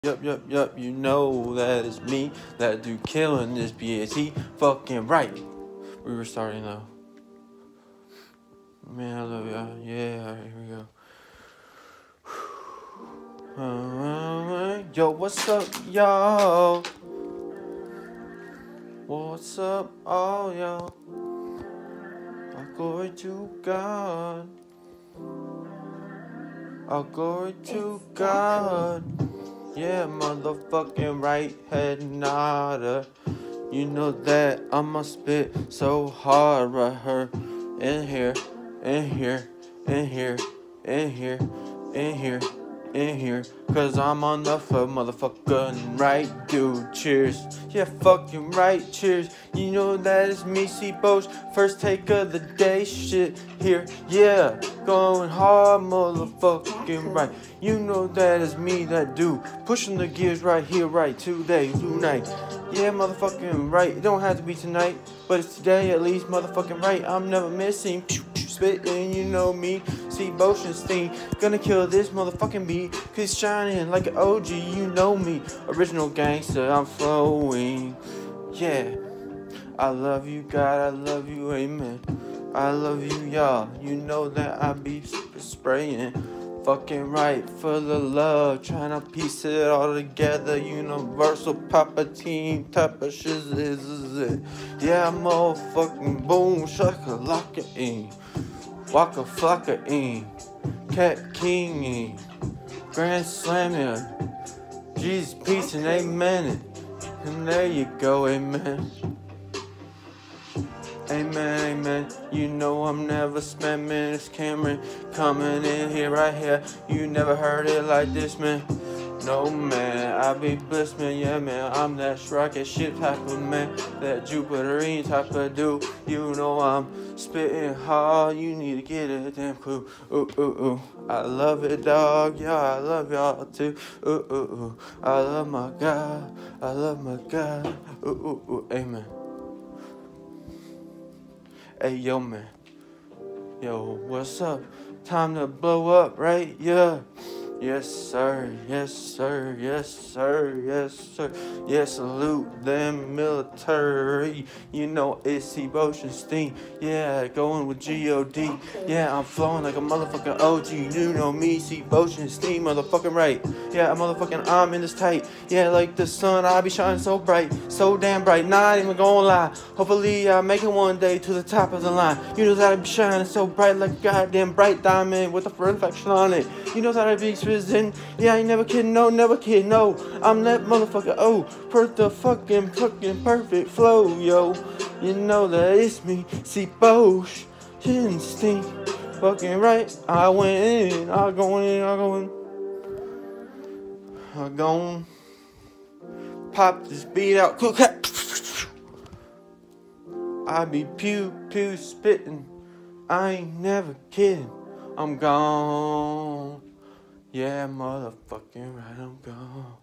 Yup, you know that it's me that do killing this BAT fucking right. We were starting though. Man, I love y'all. Yeah, alright, here we go. Yo, what's up, y'all? What's up, all y'all? All glory to God. All glory to God. Yeah, motherfucking right head nodder. You know that I'ma spit so hard right here, in here, in here, in here, in here, in here, in here. Cause I'm on the motherfucking right, dude. Cheers. Yeah, fucking right, cheers. You know that it's me, Cboesch. First take of the day, shit here. Yeah, going hard, motherfucking right. You know that it's me that do. Pushing the gears right here, right today, tonight. Yeah, motherfucking right. It don't have to be tonight, but it's today at least, motherfucking right. I'm never missing. Spitting, you know me. Cboesch and Destined. Gonna kill this motherfucking beat. Cause shining like an OG, you know me. Original gangster, I'm flowing. Yeah. I love you, God. I love you, amen. I love you, y'all. You know that I be spraying. Fucking right for the love, trying to piece it all together. Universal Papa Team type of shit is it. Yeah, motherfucking boom, shakalaka in, waka flocka in, cat king in, grand slam in, Jesus peace and amen. And there you go, amen. Amen, amen. You know I'm never spamming. It's Cameron coming in here, right here. You never heard it like this, man. No, man, I be blessed, man. Yeah, man, I'm that rocket ship type of man. That Jupiterine type of dude. You know I'm spitting hard. You need to get it, damn cool. Ooh, ooh, ooh. I love it, dog. Yeah, I love y'all too. Ooh, ooh, ooh. I love my God. I love my God. Ooh, ooh, ooh. Amen. Hey, yo, man. Yo, what's up? Time to blow up, right? Yeah. Yes, sir. Yes, sir. Yes, sir. Yes, sir. Yes, salute them military. You know it's Cboesch and Destined. Yeah, going with G-O-D. Yeah, I'm flowing like a motherfucking OG. You know me, Cboesch and Destined, motherfucking right. Yeah, I'm in this tight. Yeah, like the sun, I be shining so bright. So damn bright, not even gonna lie. Hopefully I make it one day to the top of the line. You know that I be shining so bright like a goddamn bright diamond with a reflection on it. You know that I be prison. Yeah, I ain't never kidding, no, never kidding, no. I'm that motherfucker, oh, per the fucking perfect flow, yo. You know that it's me, Cboesch, Destined, fucking right. I went in, I gon' pop this beat out, cool cat. I be pew spittin', I ain't never kidding. I'm gone. Yeah, motherfucking right, I'm gone.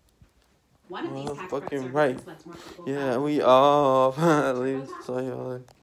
Motherfucking right. Yeah, we off. At least, so y'all.